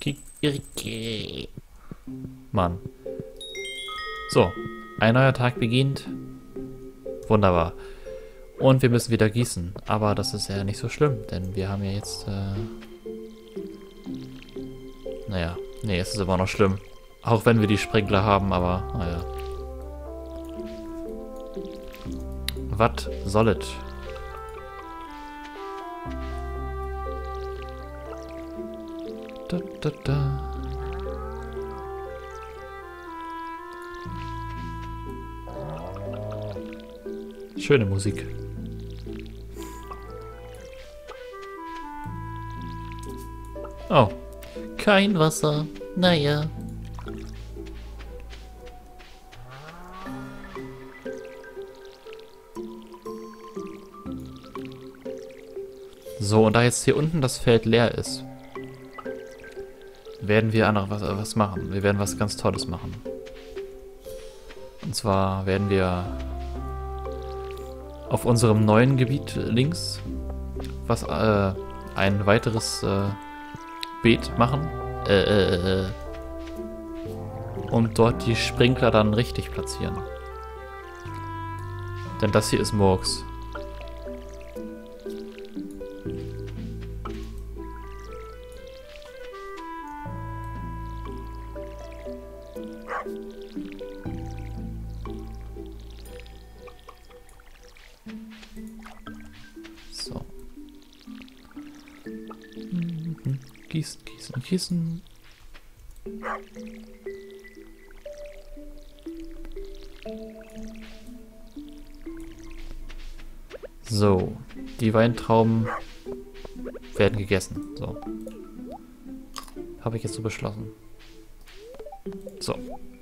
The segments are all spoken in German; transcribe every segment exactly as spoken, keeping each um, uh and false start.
Kikiriki. Mann. So, ein neuer Tag beginnt. Wunderbar. Und wir müssen wieder gießen. Aber das ist ja nicht so schlimm, denn wir haben ja jetzt... Äh naja, nee, es ist immer noch schlimm. Auch wenn wir die Sprinkler haben, aber naja. Was soll es? Da, da, da. Schöne Musik. Oh, kein Wasser. Naja. So, und da jetzt hier unten das Feld leer ist, werden wir andere was, was machen. Wir werden was ganz Tolles machen. Und zwar werden wir auf unserem neuen Gebiet links was äh, ein weiteres äh, Beet machen. Äh, äh, äh, und dort die Sprinkler dann richtig platzieren. Denn das hier ist Murks. So. Mhm. Gießen, gießen, gießen. So, die Weintrauben werden gegessen. So. Habe ich jetzt so beschlossen. So.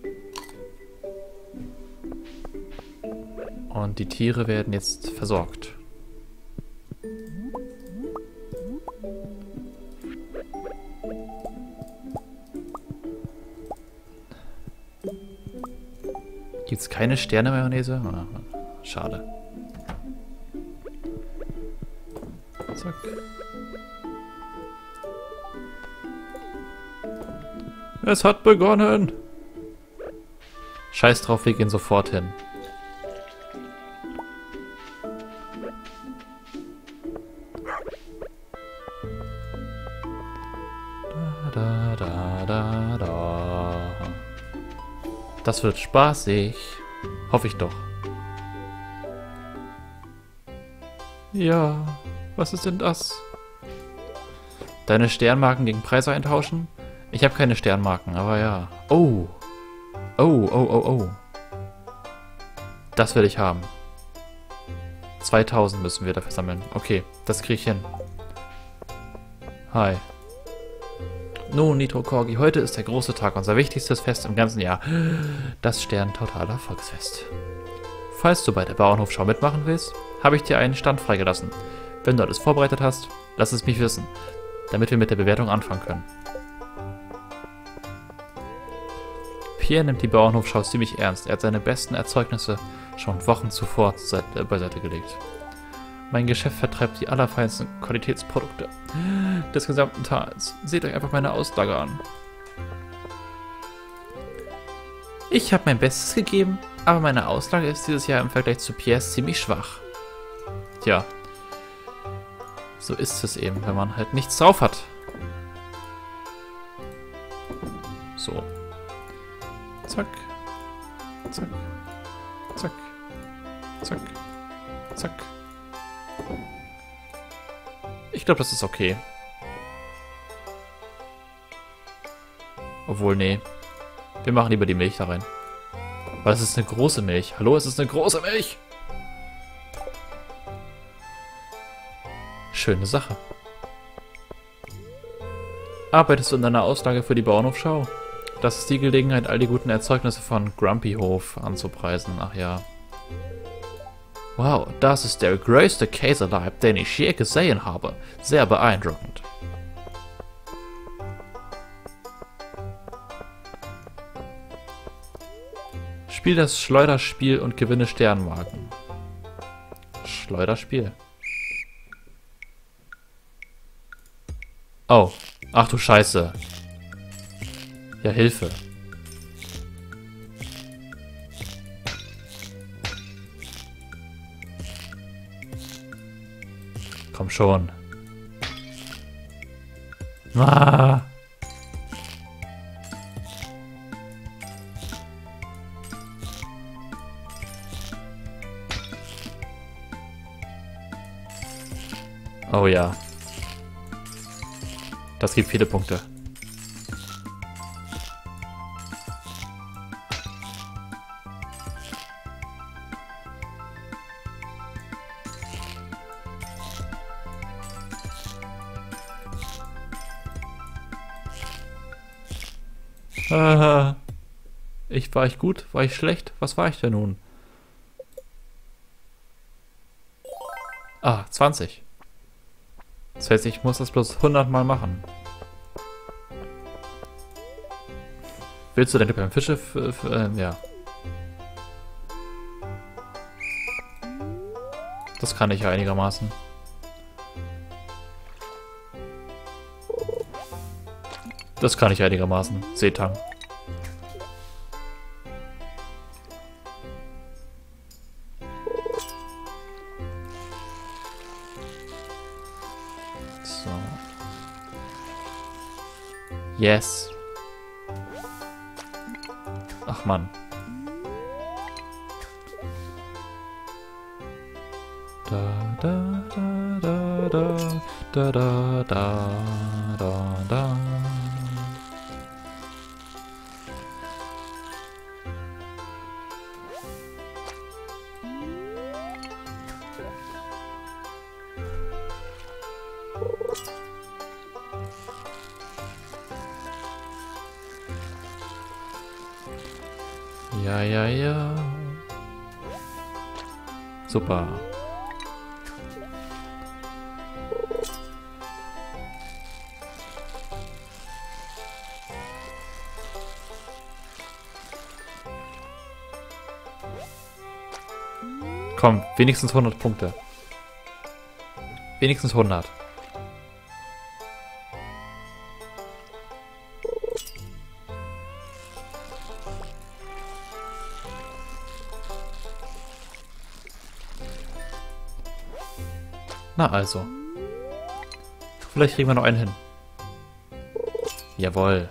Und die Tiere werden jetzt versorgt. Gibt es keine Sterne-Mayonnaise? Ah, schade. Zack. Es hat begonnen. Scheiß drauf, wir gehen sofort hin. Da, da, da, da. Das wird spaßig. Hoffe ich doch. Ja, was ist denn das? Deine Sternmarken gegen Preise eintauschen? Ich habe keine Sternmarken, aber ja. Oh. Oh, oh, oh, oh. Das will ich haben. zweitausend müssen wir dafür sammeln. Okay, das kriege ich hin. Hi. Nun, Nitro Corgi, heute ist der große Tag, unser wichtigstes Fest im ganzen Jahr. Das Stern-Totaler Volksfest. Falls du bei der Bauernhofschau mitmachen willst, habe ich dir einen Stand freigelassen. Wenn du alles vorbereitet hast, lass es mich wissen, damit wir mit der Bewertung anfangen können. Pierre nimmt die Bauernhofschau ziemlich ernst. Er hat seine besten Erzeugnisse schon Wochen zuvor äh, beiseite gelegt. Mein Geschäft vertreibt die allerfeinsten Qualitätsprodukte des gesamten Tals. Seht euch einfach meine Auslage an. Ich habe mein Bestes gegeben, aber meine Auslage ist dieses Jahr im Vergleich zu Pierres ziemlich schwach. Tja, so ist es eben, wenn man halt nichts drauf hat. So. Zack. Zack. Zack. Zack. Zack. Ich glaube, das ist okay. Obwohl, nee. Wir machen lieber die Milch da rein. Weil es ist eine große Milch. Hallo, es ist eine große Milch! Schöne Sache. Arbeitest du in deiner Auslage für die Bauernhofschau? Das ist die Gelegenheit, all die guten Erzeugnisse von Grumpy Hof anzupreisen. Ach ja. Wow, das ist der größte Käseleib, den ich je gesehen habe. Sehr beeindruckend. Spiel das Schleuderspiel und gewinne Sternmarken. Schleuderspiel. Oh, ach du Scheiße. Ja, Hilfe. Komm schon. Ah. Oh ja. Das gibt viele Punkte. Ah, ich war ich gut? War ich schlecht? Was war ich denn nun? Ah, zwanzig. Das heißt, ich muss das bloß hundert Mal machen. Willst du denn beim Fische? Äh, ja. Das kann ich ja einigermaßen. Das kann ich einigermaßen. Seetang. So. Yes. Ach Mann. Da da da da da da da da da da. Ja, ja, ja. Super. Komm, wenigstens hundert Punkte. Wenigstens hundert. Na also. Vielleicht kriegen wir noch einen hin. Jawohl.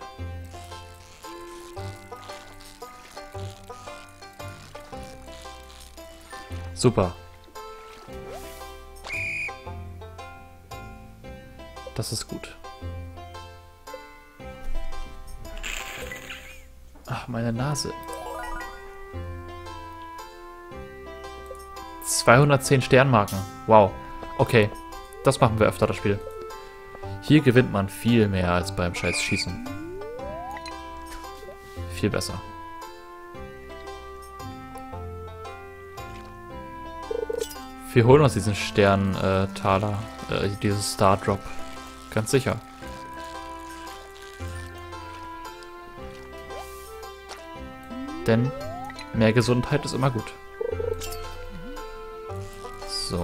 Super. Das ist gut. Ach, meine Nase. zweihundertzehn Sternmarken. Wow. Okay, das machen wir öfter, das Spiel. Hier gewinnt man viel mehr als beim scheiß Schießen. Viel besser. Wir holen uns diesen Stern-Taler, äh, äh, dieses Star-Drop. Ganz sicher. Denn mehr Gesundheit ist immer gut. So.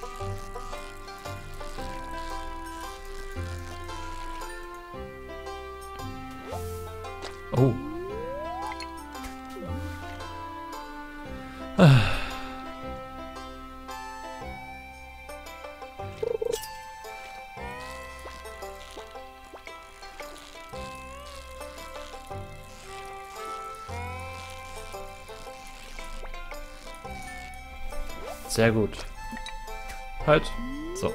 Oh. Ah. Sehr gut. Halt. So.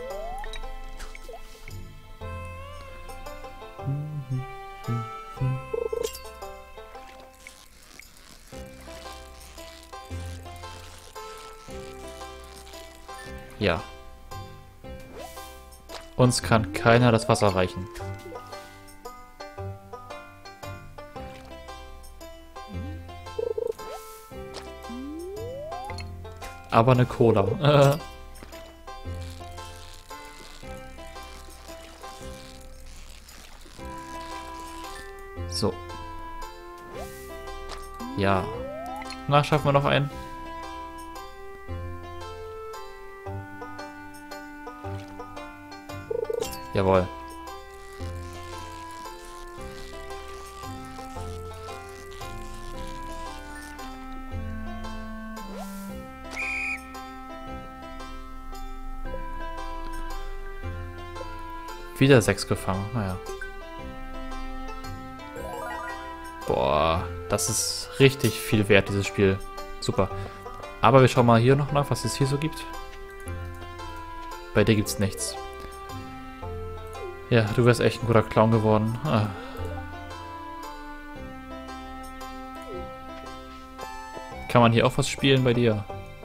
Ja. Uns kann keiner das Wasser reichen. Aber eine Cola. Äh. So. Ja. Na, schaffen wir noch einen? Jawohl. Wieder sechs gefangen, naja. Boah, das ist richtig viel wert, dieses Spiel. Super. Aber wir schauen mal hier noch nach, was es hier so gibt. Bei dir gibt's nichts. Ja, du wärst echt ein guter Clown geworden. Ah. Kann man hier auch was spielen bei dir?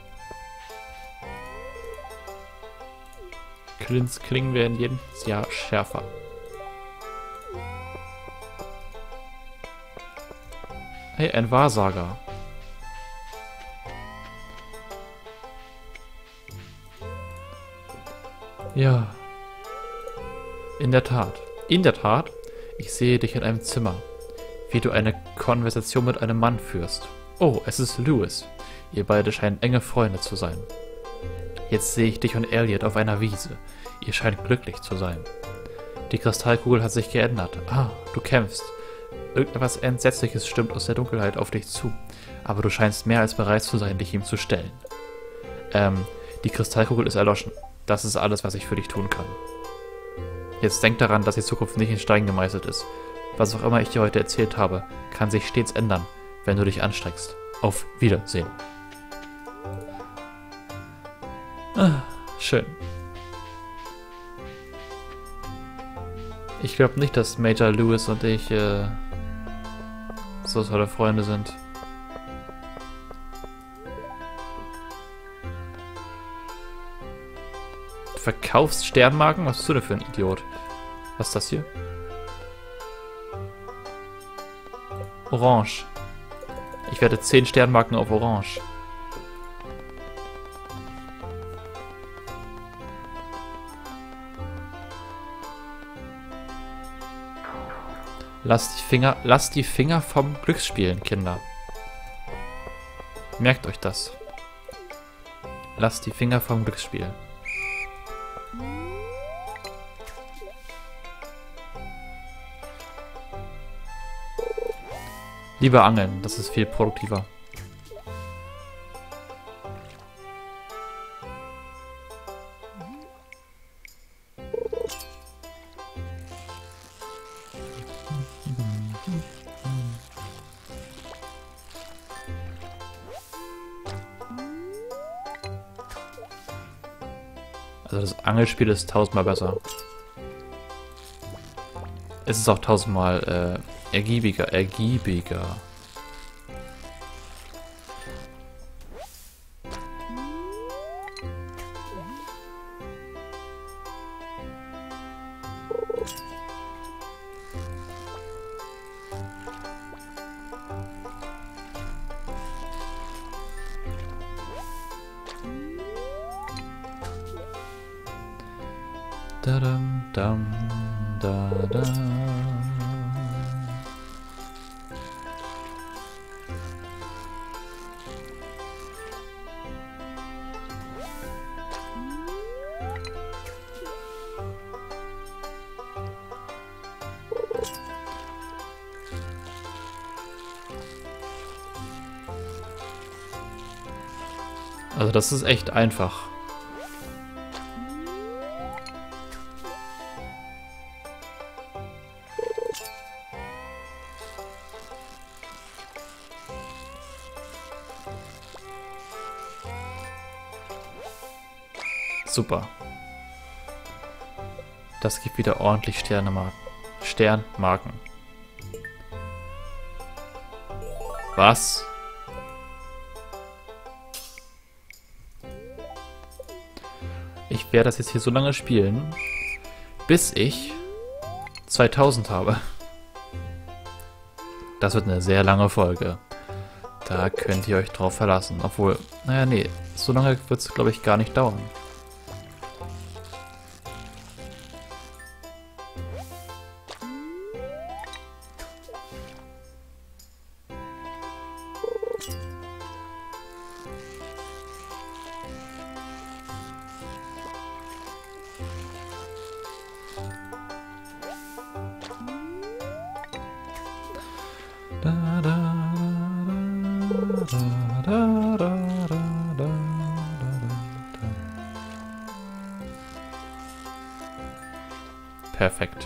Clint's Klingen werden jedes Jahr schärfer. Hey, ein Wahrsager. Ja. In der Tat. In der Tat. Ich sehe dich in einem Zimmer. Wie du eine Konversation mit einem Mann führst. Oh, es ist Louis. Ihr beide scheinen enge Freunde zu sein. Jetzt sehe ich dich und Elliot auf einer Wiese. Ihr scheint glücklich zu sein. Die Kristallkugel hat sich geändert. Ah, du kämpfst. Irgendetwas Entsetzliches stimmt aus der Dunkelheit auf dich zu. Aber du scheinst mehr als bereit zu sein, dich ihm zu stellen. Ähm, die Kristallkugel ist erloschen. Das ist alles, was ich für dich tun kann. Jetzt denk daran, dass die Zukunft nicht in Stein gemeißelt ist. Was auch immer ich dir heute erzählt habe, kann sich stets ändern, wenn du dich anstrengst. Auf Wiedersehen. Ah, schön. Ich glaube nicht, dass Major Louis und ich äh, so tolle Freunde sind. Du verkaufst Sternmarken? Was bist du denn für ein Idiot? Was ist das hier? Orange. Ich werde zehn Sternmarken auf Orange. Lasst die Finger, lasst die Finger vom Glücksspielen, Kinder. Merkt euch das. Lasst die Finger vom Glücksspiel. Lieber angeln, das ist viel produktiver. Also das Angelspiel ist tausendmal besser. Es ist auch tausendmal äh, ergiebiger, ergiebiger. Da dam dam da da. Also das ist echt einfach. Super. Das gibt wieder ordentlich Sternemarken. Sternmarken. Was? Ich werde das jetzt hier so lange spielen, bis ich zweitausend habe. Das wird eine sehr lange Folge. Da könnt ihr euch drauf verlassen. Obwohl, naja, nee, so lange wird es, glaube ich, gar nicht dauern. Da, da, da, da, da, da, da, da, da. Perfekt.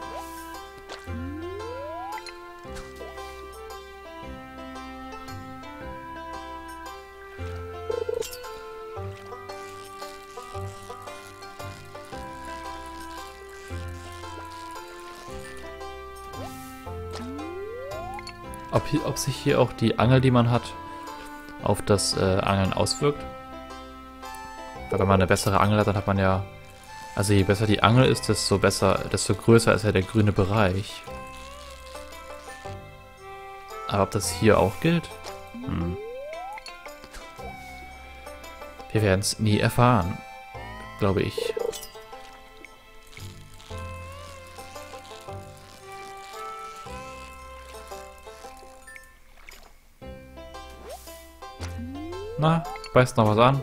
Ob, hier, ob sich hier auch die Angel, die man hat, auf das äh, Angeln auswirkt. Weil wenn man eine bessere Angel hat, dann hat man ja... Also je besser die Angel ist, desto besser, desto größer ist ja der grüne Bereich. Aber ob das hier auch gilt? Hm. Wir werden es nie erfahren, glaube ich. Na, beißt noch was an?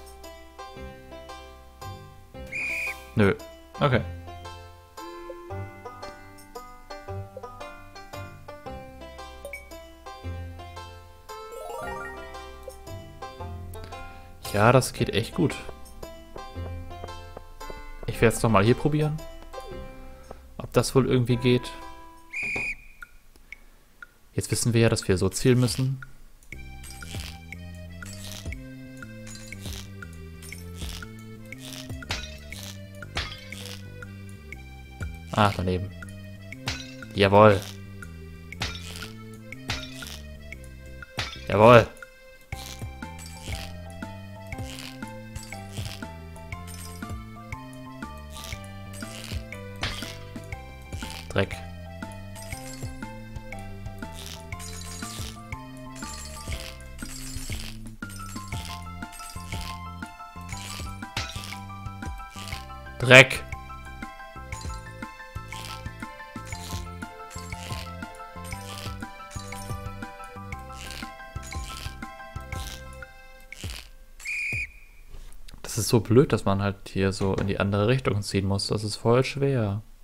Nö. Okay. Ja, das geht echt gut. Ich werde es doch mal hier probieren. Ob das wohl irgendwie geht. Jetzt wissen wir ja, dass wir so zielen müssen. Ah, daneben. Jawohl. Jawohl. Dreck. Dreck. Das ist so blöd, dass man halt hier so in die andere Richtung ziehen muss. Das ist voll schwer.